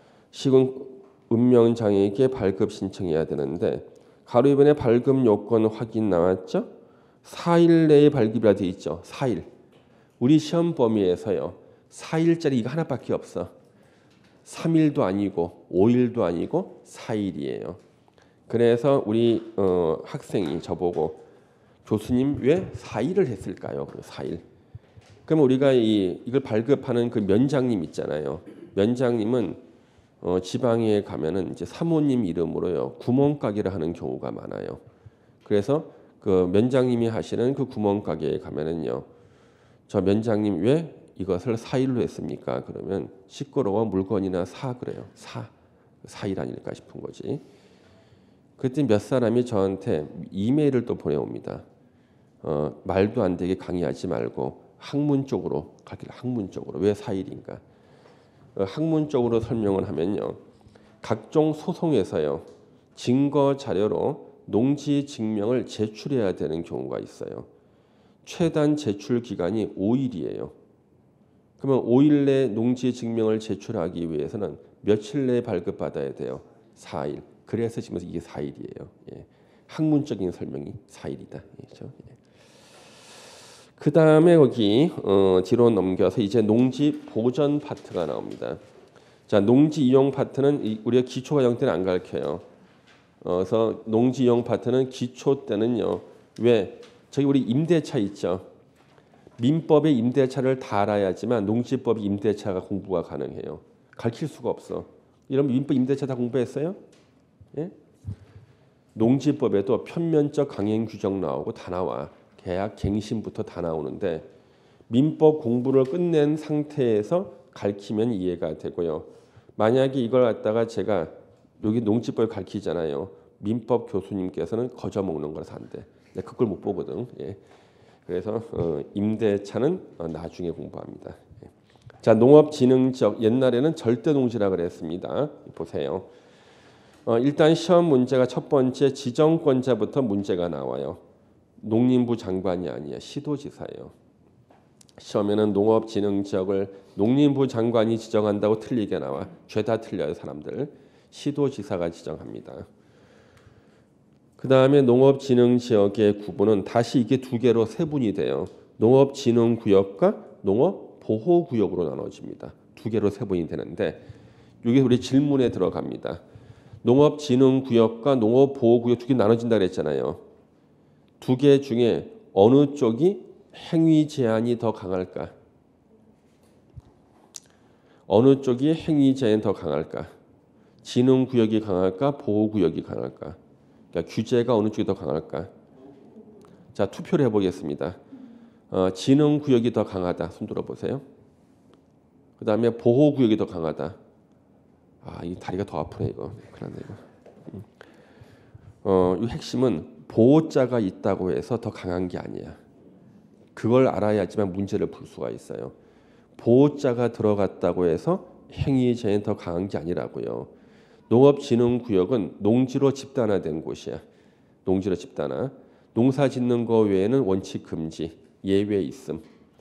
시군 읍면장에게 발급 신청해야 되는데 가로 이번에 발급 요건 확인 나왔죠? 사 일 내에 발급이라 돼 있죠. 사 일. 우리 시험 범위에서요. 사 일짜리 이거 하나밖에 없어. 삼 일도 아니고 오 일도 아니고 사 일이에요. 그래서 우리 어, 학생이 저보고 교수님 왜 사 일을 했을까요? 사 일. 그럼 우리가 이 이걸 발급하는 그 면장님 있잖아요. 면장님은 어, 지방에 가면은 이제 사모님 이름으로요 구멍가게를 하는 경우가 많아요. 그래서 그 면장님이 하시는 그 구멍가게에 가면은요, 저 면장님 왜 이것을 사일로 했습니까? 그러면 시끄러워 물건이나 사 그래요. 사 사일 아닐까 싶은 거지. 그때 몇 사람이 저한테 이메일을 또 보내옵니다. 어, 말도 안 되게 강의하지 말고 학문 쪽으로 가길 학문 쪽으로 왜 사일인가? 어, 학문 쪽으로 설명을 하면요, 각종 소송에서요 증거 자료로 농지 증명을 제출해야 되는 경우가 있어요. 최단 제출 기간이 오 일이에요. 그러면 오 일 내 농지 증명을 제출하기 위해서는 며칠 내에 발급받아야 돼요? 사 일. 그래서 지금 이게 사 일이에요. 예. 학문적인 설명이 사 일이다. 그렇죠? 예. 그 다음에 거기 어, 뒤로 넘겨서 이제 농지 보전 파트가 나옵니다. 자, 농지 이용 파트는 이, 우리가 기초 과정 때는 안 가르쳐요. 어, 그래서 농지 이용 파트는 기초 때는요. 왜? 저기 우리 임대차 있죠. 민법의 임대차를 다 알아야지만 농지법의 임대차가 공부가 가능해요. 가르칠 수가 없어. 이런 민법 임대차 다 공부했어요? 예? 농지법에도 편면적 강행 규정 나오고 다 나와. 계약 갱신부터 다 나오는데 민법 공부를 끝낸 상태에서 가르치면 이해가 되고요. 만약에 이걸 갖다가 제가 여기 농지법을 가르치잖아요. 민법 교수님께서는 거저 먹는 거라서 안 돼. 내가 그걸 못 보거든. 예. 그래서 어, 임대차는 어, 나중에 공부합니다. 예. 자, 농업진흥지역 옛날에는 절대농지라 그랬습니다. 보세요. 어, 일단 시험 문제가 첫 번째 지정권자부터 문제가 나와요. 농림부 장관이 아니야. 시도지사예요. 시험에는 농업진흥지역을 농림부 장관이 지정한다고 틀리게 나와. 죄다 틀려요 사람들. 시도지사가 지정합니다. 그 다음에 농업진흥지역의 구분은 다시 이게 두 개로 세분이 돼요. 농업진흥구역과 농업보호구역으로 나눠집니다. 두 개로 세분이 되는데 이게 우리 질문에 들어갑니다. 농업진흥구역과 농업보호구역 두 개 나눠진다 그랬잖아요. 두 개 중에 어느 쪽이 행위 제한이 더 강할까? 어느 쪽이 행위 제한이 더 강할까? 진흥구역이 강할까? 보호구역이 강할까? 그러니까 규제가 어느 쪽이 더 강할까? 자, 투표를 해보겠습니다. 어, 진흥구역이 더 강하다. 손 들어보세요. 그 다음에 보호구역이 더 강하다. 아, 이 다리가 더 아프네 이거. 큰일 났네 이거. 어, 이 핵심은 보호자가 있다고 해서 더 강한 게 아니야. 그걸 알아야지만 문제를 풀 수가 있어요. 보호자가 들어갔다고 해서 행위 제한이 더 강한 게 아니라고요. 농업진흥구역은 농지로 집단화된 곳이야. 농지로 집단화. 농사 짓는 거 외에는 원칙 금지, 예외 있음.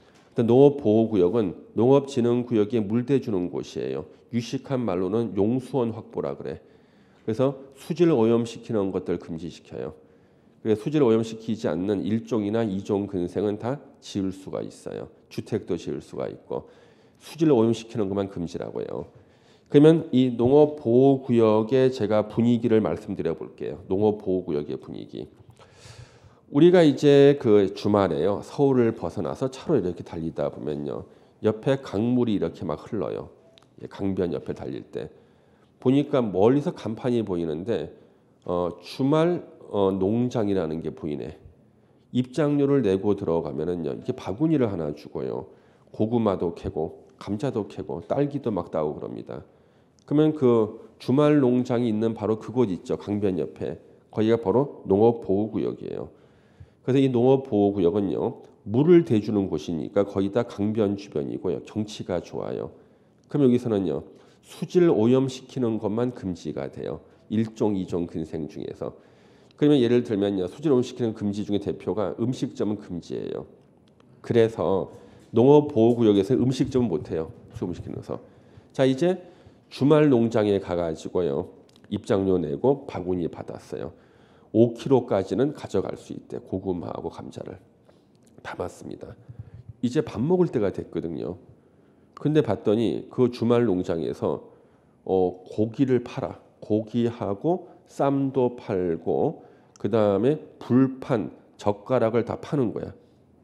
농업보호구역은 농업진흥구역에 물대 주는 곳이에요. 유식한 말로는 용수원 확보라 그래. 그래서 수질 오염시키는 것들 금지시켜요. 그래서 수질 오염시키지 않는 일종이나 이종 근생은 다 지을 수가 있어요. 주택도 지을 수가 있고 수질 오염시키는 것만 금지라고요. 그러면 이 농업보호구역의 제가 분위기를 말씀드려 볼게요. 농업보호구역의 분위기. 우리가 이제 그 주말에요. 서울을 벗어나서 차로 이렇게 달리다 보면요. 옆에 강물이 이렇게 막 흘러요. 강변 옆에 달릴 때. 보니까 멀리서 간판이 보이는데 어, 주말 어, 농장이라는 게 보이네. 입장료를 내고 들어가면은요. 이게 바구니를 하나 주고요. 고구마도 캐고 감자도 캐고 딸기도 막 따고 그럽니다. 그러면 그 주말 농장이 있는 바로 그곳 있죠. 강변 옆에. 거기가 바로 농업보호구역이에요. 그래서 이 농업보호구역은요. 물을 대주는 곳이니까 거의 다 강변 주변이고요. 경치가 좋아요. 그럼 여기서는요. 수질 오염시키는 것만 금지가 돼요. 일종, 이종 근생 중에서. 그러면 예를 들면요. 수질 오염시키는 금지 중에 대표가 음식점은 금지예요. 그래서 농업보호구역에서 음식점은 못해요. 수음시키면서. 자, 이제 주말 농장에 가가지고요. 입장료 내고 바구니 받았어요. 오 킬로그램까지는 가져갈 수 있대. 고구마하고 감자를 담았습니다. 이제 밥 먹을 때가 됐거든요. 근데 봤더니 그 주말 농장에서 어, 고기를 팔아. 고기하고 쌈도 팔고 그 다음에 불판, 젓가락을 다 파는 거야.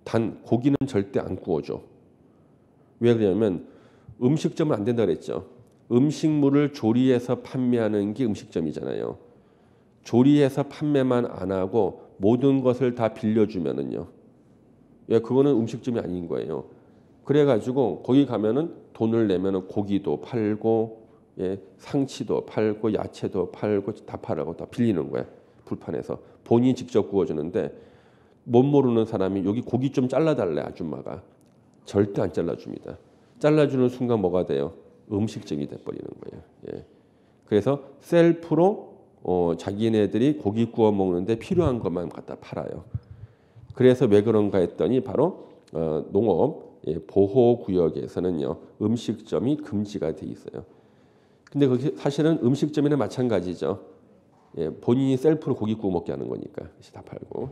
단 고기는 절대 안 구워줘. 왜 그러냐면 음식점은 안 된다 그랬죠. 음식물을 조리해서 판매하는 게 음식점이잖아요. 조리해서 판매만 안 하고 모든 것을 다 빌려주면은요. 예, 그거는 음식점이 아닌 거예요. 그래가지고 거기 가면은 돈을 내면은 고기도 팔고, 예, 상치도 팔고, 야채도 팔고 다 팔라고 다 빌리는 거야. 불판에서 본인이 직접 구워주는데 못 모르는 사람이 여기 고기 좀 잘라달래 아줌마가 절대 안 잘라줍니다. 잘라주는 순간 뭐가 돼요? 음식점이 돼버리는 거예요. 예. 그래서 셀프로 어, 자기네들이 고기 구워 먹는데 필요한 것만 갖다 팔아요. 그래서 왜 그런가 했더니 바로 어, 농업 예, 보호 구역에서는요 음식점이 금지가 돼 있어요. 근데 그게 사실은 음식점이나 마찬가지죠. 예, 본인이 셀프로 고기 구워 먹게 하는 거니까 다 팔고.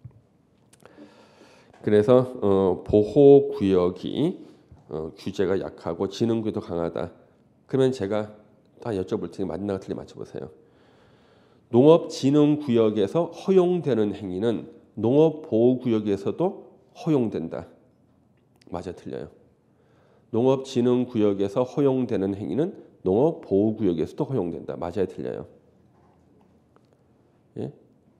그래서 어, 보호 구역이 어, 규제가 약하고 지능구도 강하다. 그러면 제가 다 여쭤볼 테니 맞나 틀리 맞춰보세요. 농업진흥구역에서 허용되는 행위는 농업보호구역에서도 허용된다. 맞아 틀려요. 농업진흥구역에서 허용되는 행위는 농업보호구역에서도 허용된다. 맞아요 틀려요. 예?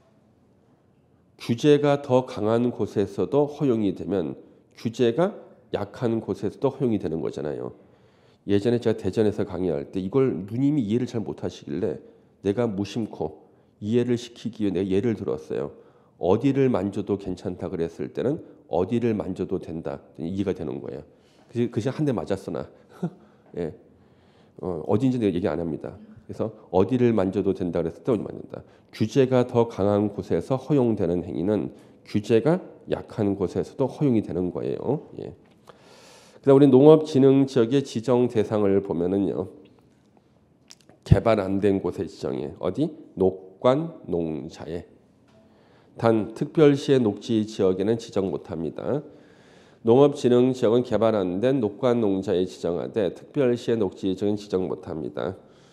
규제가 더 강한 곳에서도 허용이 되면 규제가 약한 곳에서도 허용이 되는 거잖아요. 예전에 제가 대전에서 강의할 때 이걸 누님이 이해를 잘 못하시길래 내가 무심코 이해를 시키기 위해 내가 예를 들었어요. 어디를 만져도 괜찮다 그랬을 때는 어디를 만져도 된다. 이해가 되는 거예요. 그래서 한 대 맞았어 나. 예. 어, 어딘지 내가 얘기 안 합니다. 그래서 어디를 만져도 된다 그랬을 때 어디 만진다. 규제가 더 강한 곳에서 허용되는 행위는 규제가 약한 곳에서도 허용이 되는 거예요. 예. 그래서 우리 농업진흥지역의 지정 대상을 보면은요. 개발 안 된 곳에 지정해. 어디? 녹관 농자에. 단 특별시의 녹지 지역에는 지정 못합니다. 농업진흥지역은 개발 안 된 녹관 농자에 지정하되 특별시의 녹지 지역은 지정 못합니다.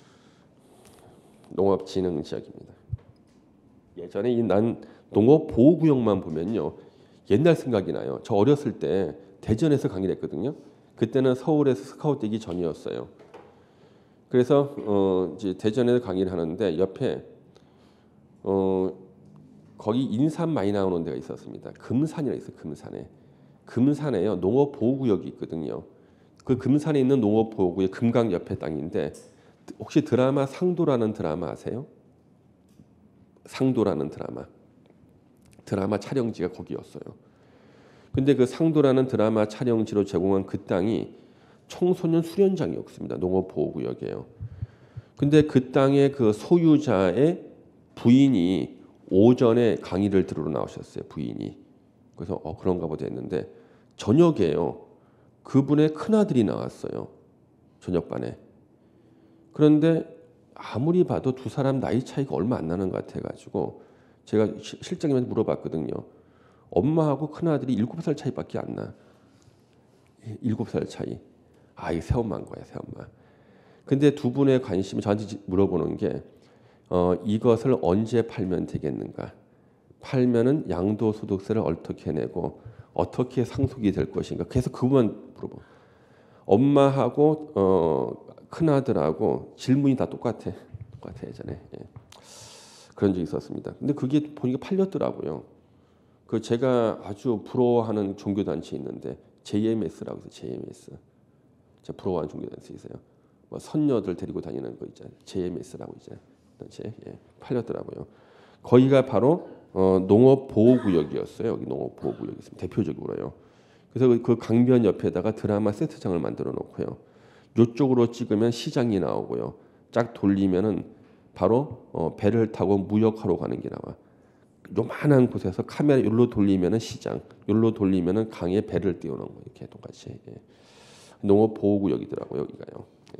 농업진흥지역입니다. 예전에 이 난 농업보호구역만 보면요. 옛날 생각이 나요. 저 어렸을 때 대전에서 강의를 했거든요. 그때는 서울에서 스카우트 되기 전이었어요. 그래서 어 이제 대전에서 강의를 하는데 옆에 어 거기 인삼 많이 나오는 데가 있었습니다. 금산이라 있어요. 금산에. 금산에요. 농업보호구역이 있거든요. 그 금산에 있는 농업보호구역 금강 옆에 땅인데 혹시 드라마 상도라는 드라마 아세요? 상도라는 드라마. 드라마 촬영지가 거기였어요. 근데 그 상도라는 드라마 촬영지로 제공한 그 땅이 청소년 수련장이었습니다. 농업보호구역이에요. 근데 그 땅의 그 소유자의 부인이 오전에 강의를 들으러 나오셨어요. 부인이. 그래서 어 그런가 보다 했는데 저녁에요. 그분의 큰아들이 나왔어요. 저녁반에. 그런데 아무리 봐도 두 사람 나이 차이가 얼마 안 나는 것 같아가지고 제가 실장님한테 물어봤거든요. 엄마하고 큰아들이 일곱 살 차이밖에 안 나. 일곱 살 차이. 아, 이 새엄마인 거야, 새엄마. 근데 두 분의 관심이 저한테 물어보는 게 어, 이것을 언제 팔면 되겠는가? 팔면은 양도소득세를 어떻게 내고 어떻게 상속이 될 것인가? 그래서 그것만 물어봐. 엄마하고 어, 큰아들하고 질문이 다 똑같아. 똑같아 예전에. 예. 그런 적이 있었습니다. 근데 그게 보니까 팔렸더라고요. 그 제가 아주 부러워하는 종교단체 있는데 제이엠에스라고 해서 제이엠에스. 제가 부러워하는 종교단체 있어요. 뭐 선녀들 데리고 다니는 거 있잖아요. 제이엠에스라고 있잖아요. 단체. 예. 팔렸더라고요. 거기가 바로 어, 농업보호구역이었어요. 여기 농업보호구역이 있습니다. 대표적으로요. 그래서 그 강변 옆에다가 드라마 세트장을 만들어 놓고요. 이쪽으로 찍으면 시장이 나오고요. 쫙 돌리면은 바로 어, 배를 타고 무역하러 가는 게 나와. 요만한 곳에서 카메라 여기로 돌리면은 시장, 여기로 돌리면은 강에 배를 띄워놓은 거 이렇게 똑같이. 예. 농업보호구역이더라고요. 여기가요. 예.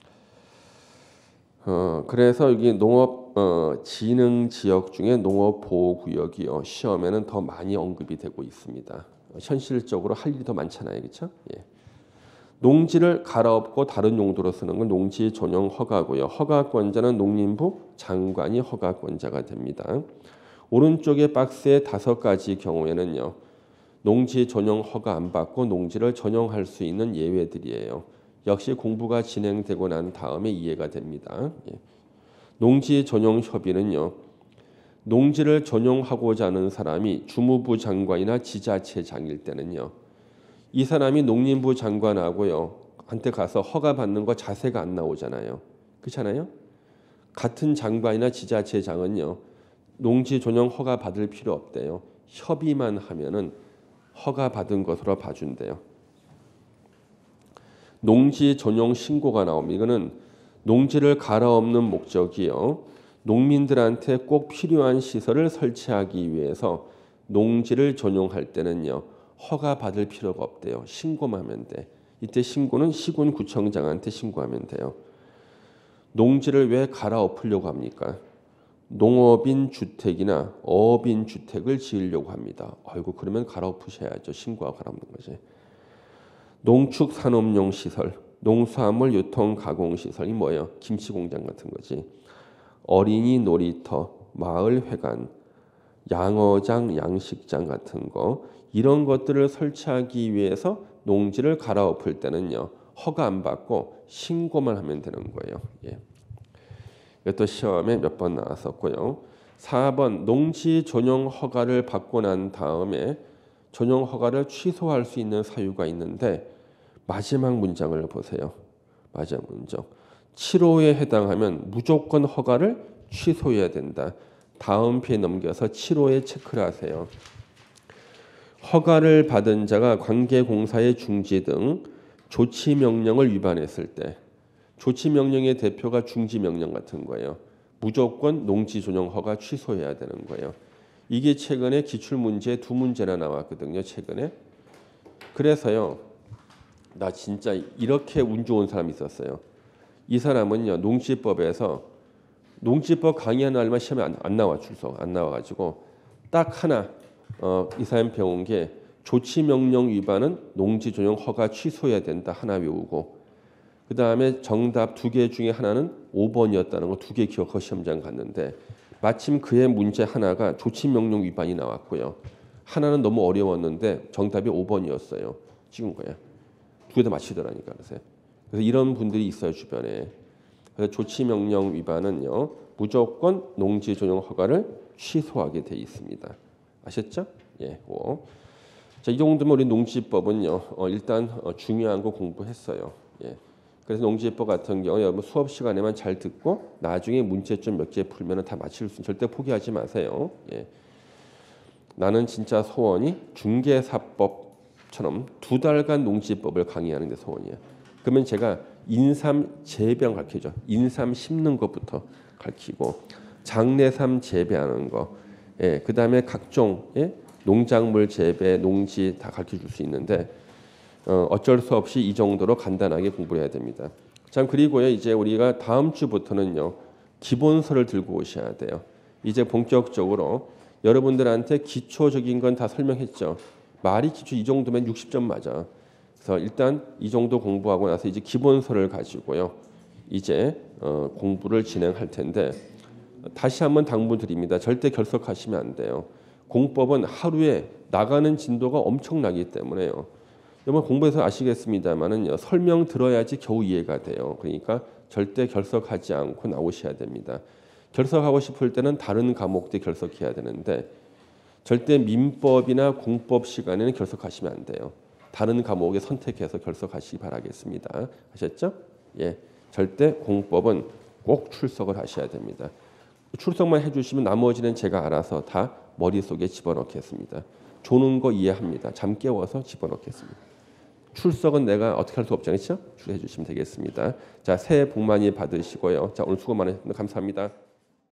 어, 그래서 여기 농업 어, 진흥 지역 중에 농업보호구역이요. 시험에는 더 많이 언급이 되고 있습니다. 현실적으로 할 일이 더 많잖아요, 그렇죠? 예. 농지를 갈아엎고 다른 용도로 쓰는 건 농지 전용 허가고요. 허가권자는 농림부 장관이 허가권자가 됩니다. 오른쪽에 박스의 다섯 가지 경우에는요. 농지 전용 허가 안 받고 농지를 전용할 수 있는 예외들이에요. 역시 공부가 진행되고 난 다음에 이해가 됩니다. 예. 농지 전용 협의는요. 농지를 전용하고자 하는 사람이 주무부 장관이나 지자체장일 때는요. 이 사람이 농림부 장관하고요. 한테 가서 허가 받는 거 자세가 안 나오잖아요. 그렇잖아요? 같은 장관이나 지자체장은요. 농지 전용 허가 받을 필요 없대요. 협의만 하면은 허가 받은 것으로 봐준대요. 농지 전용 신고가 나옵니다. 이거는 농지를 갈아엎는 목적이요. 농민들한테 꼭 필요한 시설을 설치하기 위해서 농지를 전용할 때는요. 허가 받을 필요가 없대요. 신고만 하면 돼. 이때 신고는 시군구청장한테 신고하면 돼요. 농지를 왜 갈아엎으려고 합니까? 농업인 주택이나 어업인 주택을 지으려고 합니다. 아이고 그러면 갈아엎으셔야죠. 신고하고 갈아엎는 거지. 농축 산업용 시설, 농수화물 유통 가공 시설이 뭐예요? 김치 공장 같은 거지. 어린이 놀이터, 마을 회관, 양어장, 양식장 같은 거 이런 것들을 설치하기 위해서 농지를 갈아엎을 때는요. 허가 안 받고 신고만 하면 되는 거예요. 예. 이것도 시험에 몇 번 나왔었고요. 사 번 농지 전용 허가를 받고 난 다음에 전용 허가를 취소할 수 있는 사유가 있는데 마지막 문장을 보세요. 마지막 문장. 칠 호에 해당하면 무조건 허가를 취소해야 된다. 다음 페이지 넘겨서 칠 호에 체크를 하세요. 허가를 받은 자가 관계공사의 중지 등 조치 명령을 위반했을 때 조치 명령의 대표가 중지 명령 같은 거예요. 무조건 농지 전용 허가 취소해야 되는 거예요. 이게 최근에 기출문제 두 문제나 나왔거든요. 최근에. 그래서요. 나 진짜 이렇게 운 좋은 사람이 있었어요. 이 사람은요. 농지법에서 농지법 강의하는 날만 시험에 안, 안 나와 출석 안 나와가지고 딱 하나 어, 이 사람 배운 게 조치 명령 위반은 농지 전용 허가 취소해야 된다 하나 외우고 그 다음에 정답 두 개 중에 하나는 오 번이었다는 거 두 개 기억하고 시험장 갔는데 마침 그의 문제 하나가 조치 명령 위반이 나왔고요. 하나는 너무 어려웠는데 정답이 오 번이었어요. 찍은 거야. 두 개 다 맞히더라니까. 그래서 이런 분들이 있어요 주변에. 그래서 조치 명령 위반은요 무조건 농지 전용 허가를 취소하게 돼 있습니다. 아셨죠? 예, 오. 자, 이 정도면 우리 농지법은요 어, 일단 어, 중요한 거 공부했어요. 예. 그래서 농지법 같은 경우에 수업 시간에만 잘 듣고 나중에 문제점 몇 개 풀면 다 맞힐 수 절대 포기하지 마세요. 예. 나는 진짜 소원이 중개사법처럼 두 달간 농지법을 강의하는 게 소원이야. 그러면 제가 인삼 재배랑 가르쳐줘. 인삼 심는 것부터 가르치고 장내삼 재배하는 거, 예, 그 다음에 각종 예? 농작물 재배, 농지 다 가르쳐줄 수 있는데 어, 어쩔 수 없이 이 정도로 간단하게 공부를 해야 됩니다. 참 그리고요 이제 우리가 다음 주부터는요 기본서를 들고 오셔야 돼요. 이제 본격적으로 여러분들한테 기초적인 건 다 설명했죠. 말이 기초 이 정도면 육십 점 맞아. 그래서 일단 이 정도 공부하고 나서 이제 기본서를 가지고요 이제 어, 공부를 진행할 텐데 다시 한번 당부드립니다. 절대 결석하시면 안 돼요. 공법은 하루에 나가는 진도가 엄청나기 때문에요. 여러분 공부해서 아시겠습니다만은요 설명 들어야지 겨우 이해가 돼요. 그러니까 절대 결석하지 않고 나오셔야 됩니다. 결석하고 싶을 때는 다른 과목도 결석해야 되는데 절대 민법이나 공법 시간에는 결석하시면 안 돼요. 다른 과목에 선택해서 결석하시기 바라겠습니다. 아셨죠? 예, 절대 공법은 꼭 출석을 하셔야 됩니다. 출석만 해주시면 나머지는 제가 알아서 다 머릿속에 집어넣겠습니다. 조는 거 이해합니다. 잠 깨워서 집어넣겠습니다. 출석은 내가 어떻게 할 수 없잖아요. 출석해 주시면 되겠습니다. 자, 새해 복 많이 받으시고요. 자, 오늘 수고 많으셨습니다. 감사합니다.